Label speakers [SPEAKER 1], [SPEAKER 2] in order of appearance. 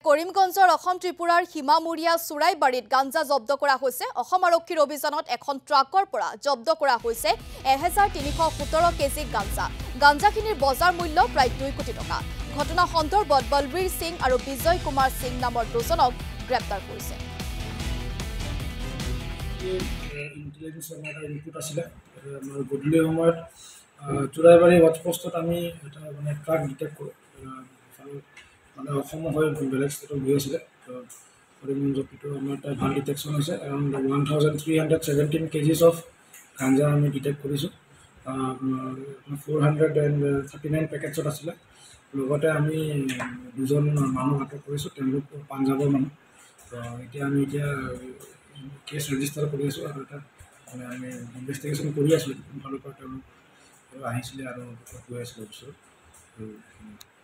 [SPEAKER 1] কৰিমগঞ্জৰ অসম ত্ৰিপুৰাৰ সীমামূৰীয়া চুৰাইবাৰীত গাঞ্জা জব্দ কৰা হৈছে। অসম আৰক্ষীৰ অভিযানত এখন ট্ৰাকৰ পৰা জব্দ কৰা হৈছে 1317 কেজি গাঞ্জা। গাঞ্জাখিনিৰ বজাৰ মূল্য প্ৰায় 2 কোটি টকা। ঘটনা সন্দৰ্ভত বলবীৰ সিং আৰু বিজয় কুমাৰ সিং নামৰ দুজনক গ্ৰেপ্তাৰ কৰিছে।
[SPEAKER 2] ইনপুট আছিলে আমাৰ গধূলি সময়ত চুৰাইবাৰী ৱাটপোষ্টত আমি এটা মানে ট্ৰাক ডিটেক্ট কৰোঁ। মানে অসমৰ হৈ বেলেগ ষ্টেটত গৈ আছিলে। কৰিমগঞ্জতো আমাৰ এটা ভাল ডিটেকশ্যন হৈছে। এৰাউণ্ড 1317 কেজিছ অফ গাঞ্জা আমি ডিটেক্ট কৰিছোঁ। 439 পেকেটছত আছিলে। লগতে আমি দুজন মানুহ আটক কৰিছোঁ, তেওঁলোক পাঞ্জাৱৰ মানুহ। এতিয়া আমি কেছ ৰেজিষ্টাৰ কৰি আছোঁ আৰু এটা মানে আমি ইনভেষ্টিগেশ্যন কৰি আছোঁ। কোনফালৰ পৰা তেওঁলোক আহিছিলে আৰু গৈ আছিলে ওচৰত।